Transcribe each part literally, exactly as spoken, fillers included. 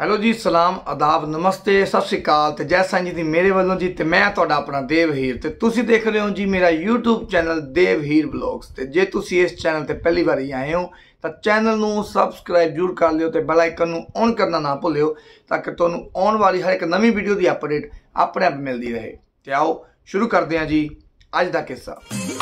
Hello ਜੀ, ਸਲਾਮ, ਆਦਾਬ, ਨਮਸਤੇ, ਸਤਿ ਸ਼੍ਰੀ ਅਕਾਲ ਤੇ ਜੈ ਸਾਈਂ ਜੀ ਦੀ ਮੇਰੇ ਵੱਲੋਂ ਜੀ। ਤੇ ਮੈਂ ਤੁਹਾਡਾ ਆਪਣਾ ਦੇਵ ਹੀਰ ਤੇ ਤੁਸੀਂ ਦੇਖ ਰਹੇ ਹੋ ਜੀ ਮੇਰਾ YouTube channel Dev Heer vlogs. ਤੇ ਜੇ ਤੁਸੀਂ ਇਸ ਚੈਨਲ ਤੇ ਪਹਿਲੀ ਵਾਰੀ ਆਏ ਹੋ ਤਾਂ ਚੈਨਲ ਨੂੰ ਸਬਸਕ੍ਰਾइब ਜ਼ਰੂਰ ਕਰ ਲਿਓ ਤੇ ਬੈਲ ਆਈਕਨ ਨੂੰ ਔਨ ਕਰਨਾ ਨਾ ਭੁੱਲਿਓ ਤਾਂ ਕਿ ਤੁਹਾਨੂੰ ਆਉਣ ਵਾਲੀ ਹਰ ਇੱਕ ਨਵੀਂ ਵੀਡੀਓ ਦੀ ਅਪਡੇਟ ਆਪਣੇ ਆਪ ਮਿਲਦੀ ਰਹੇ। ਤੇ ਆਓ ਸ਼ੁਰੂ ਕਰਦੇ ਹਾਂ ਜੀ ਅੱਜ ਦਾ ਕਿੱਸਾ।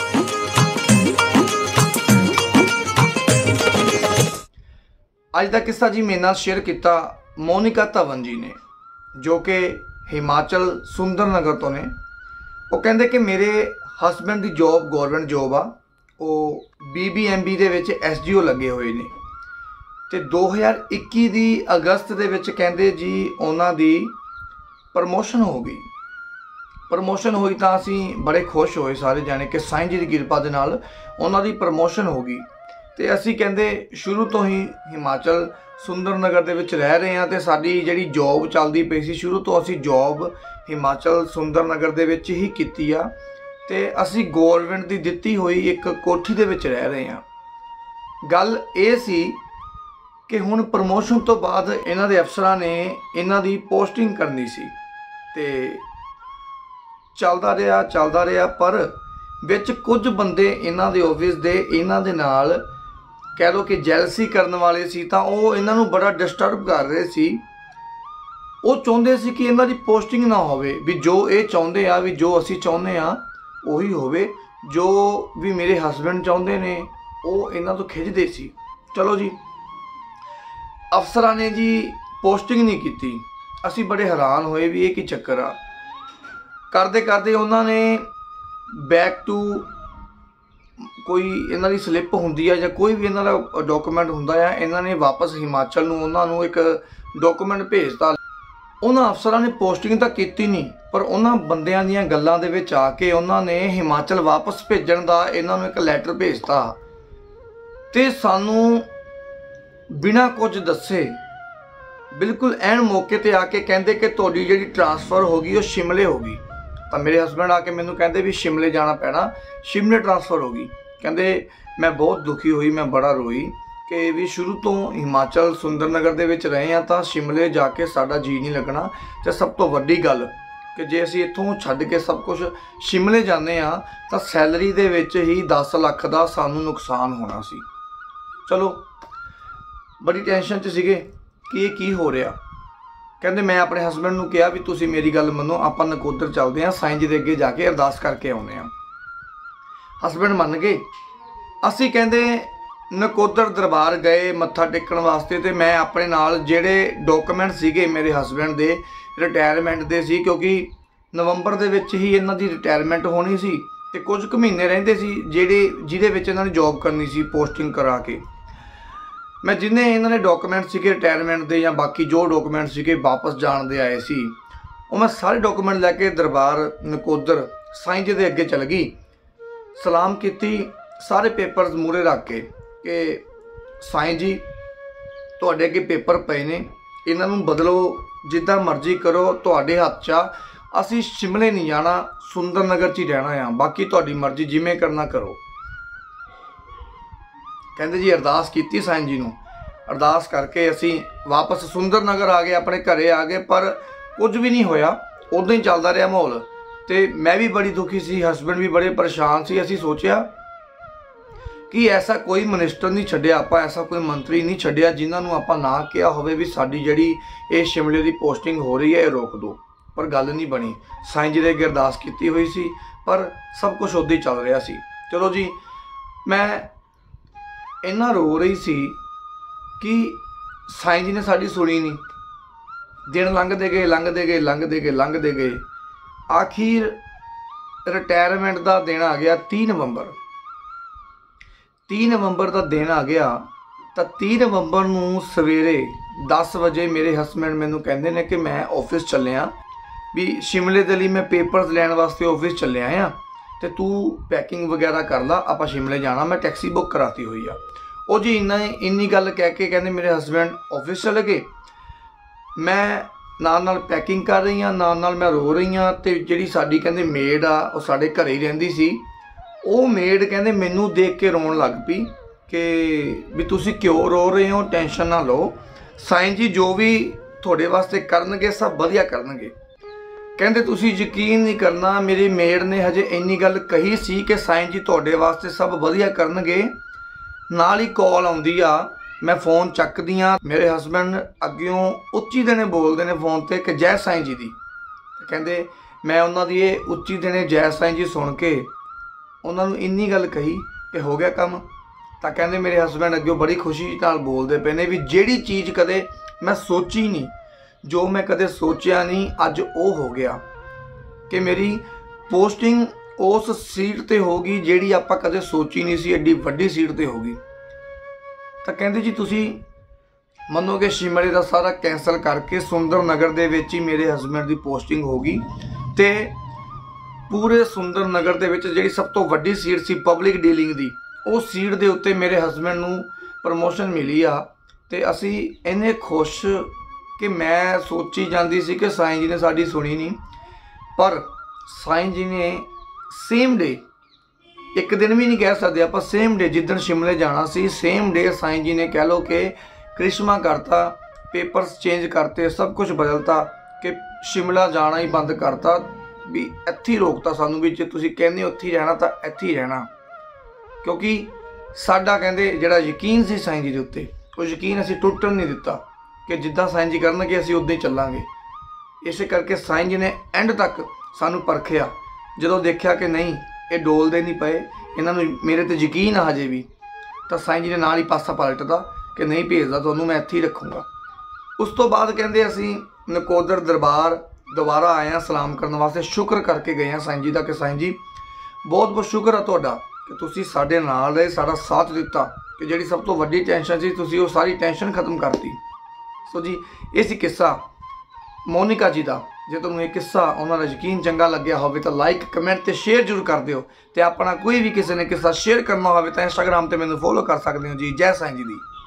ਅੱਜ ਦਾ ਕਿੱਸਾ ਜੀ ਮੇਰੇ ਨਾਲ ਸ਼ੇਅਰ ਕੀਤਾ मोनिका धवन जी ने, जो कि हिमाचल सुंदर नगर तो ने। वो कहते कि मेरे हसबैंड की जॉब गौरमेंट जॉब आ, वो बी बी एम बी दे विच एस डी ओ लगे हुए ने। ते दो हज़ार इक्की दी अगस्त दे विच कहते जी उन्हां दी प्रमोशन हो गई। प्रमोशन हुई तो असी बड़े खुश होए सारे जाने कि साईं जी की किरपा दे नाल उन्हां दी प्रमोशन हो गई। तो असी कहते शुरू तो ही हिमाचल सुंदर नगर दे विच रह रहे हैं तो साडी जिहड़ी जॉब चलदी पई सी, शुरू तो असी जॉब हिमाचल सुंदर नगर दे विच ही कीती आ ते असी गौरमेंट दी दित्ती हुई एक कोठी दे विच रह रहे हैं। गल ये सी कि हुण प्रमोशन तो बाद इन्हां दे अफसरां ने इन्हां दी पोस्टिंग करनी सी ते चलदा रहा चलदा रहा पर विच कुछ बंदे इन्हां दे ऑफिस दे इन्हां दे नाल कह लो कि जैलसी करने वाले सी तां ओह इन्हां नूं बड़ा डिस्टर्ब कर रहे सी। वो चाहुंदे सी कि इन्हां दी पोस्टिंग ना होवे, भी जो ये चाहुंदे आ भी जो असी चाहुंदे आ उही होवे, जो भी मेरे हसबैंड चाहुंदे ने ओह इन्हां तों खिचदे सी। चलो जी, अफसरां ने जी पोस्टिंग नहीं कीती। असी बड़े हैरान होए भी ये की चक्कर आ। करदे करदे उन्हां ने बैक टू कोई इन्हां दी स्लिप हुंदी है या कोई भी इन्हां दा डॉक्यूमेंट हुंदा है, इन्हां ने वापस हिमाचल नूं उन्हां नूं एक डॉक्यूमेंट भेजता। उन्हां अफसरां ने पोस्टिंग तां कीती नहीं पर उन्हां बंदियां दीयां गल्लां दे विच आके उन्हां ने हिमाचल वापस भेजण दा इन्हां नूं एक लैटर भेजता ते सानूं बिना कुछ दस्से बिल्कुल ऐन मौके ते आके कहंदे कि तुहाडी जिहड़ी ट्रांसफर हो गई वो शिमले हो गई। तो मेरे हसबैंड आके मैनू कहते भी शिमले जाना पैना, शिमले ट्रांसफर हो गई। कहते मैं बहुत दुखी हुई, मैं बड़ा रोई कि भी शुरू तो हिमाचल सुंदर नगर दे विच रहे हैं तो शिमले जाके साडा जी नहीं लगना। तो सब तो वड्डी गल कि जे असीं इत्थों छड्ड के सब कुछ शिमले जाने आ तो सैलरी दे विच ही दस लख दा सानू नुकसान होना सी। चलो बड़ी टेंशन च सीगे कि ये की हो रहा। कहते मैं अपने हसबैंड नूं कहा भी तुसीं मेरी गल मनो, आपां नकोदर चलते हैं, साईं जी दे अगे जाके अरदास करके आउणे आ। हसबैंड मन गए। असी कहते नकोदर दरबार गए मत्था टेकण वास्ते ते मैं अपने नाल जिहड़े डॉक्यूमेंट सीगे मेरे हसबैंड दे रिटायरमेंट दे सी, क्योंकि नवंबर दे विच ही इन्हां दी रिटायरमेंट होनी सी ते कुछ क महीने रहिंदे सी जिहड़े जिहदे विच इन्हां ने जॉब करनी सी पोस्टिंग करा के। मैं जिन्हें इन्होंने डॉक्यूमेंट सीगे रिटायरमेंट दे या बाकी जो डॉक्यूमेंट सीगे वापस जाण दे आए सी, वो मैं सारे डॉक्यूमेंट लैके दरबार नकोदर साईं जी दे अगे चल गई, सलाम कीती, सारे पेपर्स मूहरे रख के कि साईं जी तुहाडे अगे पेपर पए ने, इन्हां नूं बदलो, जिद्दां मर्जी करो, तुहाडे हत्थ च आ, असीं शिमले नहीं जाना, सुंदर नगर च ही रहना आ, बाकी तुहाडी मर्जी जिवें करना करो। कहते जी अरदास की साईं जी नूं, अरदास करके असी वापस सुंदर नगर आ गए, अपने घरे आ गए, पर कुछ भी नहीं होया, उदां ही चलदा रहा माहौल। तो मैं भी बड़ी दुखी सी, हसबैंड भी बड़े परेशान सी। असी सोचिया कि ऐसा कोई मिनिस्टर नहीं छड्डिया आपां, ऐसा कोई मंत्री नहीं छड्डिया जिन्हां नूं आपां ना कहा होवे भी साडी जिहड़ी ये शिमले दी पोस्टिंग हो रही है ये रोक दो, पर गल नहीं बनी। साईं जी दे अगे अरदास कीती हुई सी पर सब कुछ उदां ही चल रहा सी। चलो जी, मैं इन्ना रो रही सी कि साईं जी ने साड़ी सुनी नहीं। दिन लंघते गए लंघते गए लंघते गए लंघते गए आखिर रिटायरमेंट का दिन आ गया तीह नवंबर। तीह नवंबर का दिन आ गया तो तीह नवंबर नूं सवेरे दस बजे मेरे हसबैंड मैनू कहते हैं कि मैं ऑफिस चलिया भी शिमले के लिए मैं पेपर्स लैन वास्ते ऑफिस चलिया आ तो तू पैकिंग वगैरह कर ला, आप शिमले जाना, मैं टैक्सी बुक कराती हुई आ। वो जी इन्ना इन्नी गल कह के कहते मेरे हसबैंड ऑफिस चले गए। मैं नाल नाल पैकिंग कर रही हाँ, नाल नाल मैं रो रही हाँ। तो जी साडी कहते मेड आ वो साडे घरे ही रहिंदी सी, वो मेड कहते मैनू देख के रोन लग पई कि भी तुसीं क्यों रो रहे हो, टेंशन ना लो, साईं जी जो भी ਤੁਹਾਡੇ ਵਾਸਤੇ ਕਰਨਗੇ, ਸਭ ਵਧੀਆ ਕਰਨਗੇ। ਕਹਿੰਦੇ ਤੁਸੀਂ ਯਕੀਨ ਨਹੀਂ ਕਰਨਾ, ਮੇਰੀ ਮੇਡ ਨੇ ਹਜੇ ਇੰਨੀ ਗੱਲ ਕਹੀ ਸੀ ਕਿ ਸਾਈਂ ਜੀ ਤੁਹਾਡੇ ਵਾਸਤੇ ਸਭ ਵਧੀਆ ਕਰਨਗੇ, ਨਾਲ ਹੀ ਕਾਲ ਆਉਂਦੀ ਆ। मैं फोन चकदी हाँ, मेरे हसबैंड अग्यों उच्ची देने बोलते हैं फोन पर कि जय साईं जी दी। कहते मैं उन्होंने ये उच्ची देने जय साईं जी सुन के उन्होंने इन्नी गल कही कि हो गया काम। तो कहते मेरे हसबैंड अग्यों बड़ी खुशी नाल बोलते पे ने भी जिहड़ी चीज़ कदे मैं सोची नहीं, जो मैं कदे सोचिया नहीं, अज वो हो गया कि मेरी पोस्टिंग उस सीट ते होगी जिहड़ी आपां कदे सोची नहीं सी, एड्डी वड्डी सीट ते होगी। तो कहते जी तुसी मनोगे शिमले का सारा कैंसल करके सुंदर नगर दे विच ही मेरे हसबैंड की पोस्टिंग होगी, तो पूरे सुंदर नगर दे विच जिहड़ी सब तो वड्डी सीट सी पब्लिक डीलिंग दी, उस सीट दे उत्ते मेरे हसबैंड नूं प्रमोशन मिली आ। ते असी इन्ने खुश कि मैं सोची जाती सी कि साईं जी ने साडी सुनी नहीं, पर साईं जी ने सेम डे, एक दिन भी नहीं कह सकते आप, सेम डे जिदन शिमले जाना सी, सेम डे साईं जी ने कह लो कि करिश्मा करता, पेपर्स चेंज करते, सब कुछ बदलता कि शिमला जाना ही बंद करता, भी इत्थे ही रोकता सानू भी जे तुसीं कहंदे उत्थे ही रहना तो इत्थे ही रहना। क्योंकि साडा कहंदे जिहड़ा यकीन सी साईं जी दे उत्ते, वो यकीन असीं टुटन नहीं दिता कि जिद्दां साईं जी करनगे असीं उद्दां ही चलांगे। इस करके साईं जी ने एंड तक सानू परखिया, जदों देखिया कि नहीं ये डोलते नहीं पे, इन्होंने मेरे ते यकीन आ हजे भी, तो साईं जी ने नाल ही पासा पलटदा कि नहीं भेजदा तुहानूं, मैं इत्थे ही रखूँगा। उस तो बाद कहंदे असीं नकोदर दरबार दोबारा आए हैं सलाम करने वास्ते, शुक्र करके गए हैं साईं जी का कि साईं जी बहुत बहुत शुक्र है तुहाडा कि तुसीं साडे नाल रहे, साडा साथ दिता, कि जिहड़ी सब तो वड्डी टेंशन सी तुसीं वो सारी टेंशन खत्म करती। सो जी ये सी किस्सा मोनिका जी का। जे तुहानूं ये किस्सा उन्होंने यकीन चंगा लग्या होवे तो लाइक कमेंट ते शेयर जरूर कर दिओ, ते अपना कोई भी किसी ने किस्सा शेयर करना होवे तो इंस्टाग्राम ते मैनूं फॉलो कर सकते हो जी। जय साईं जी दी।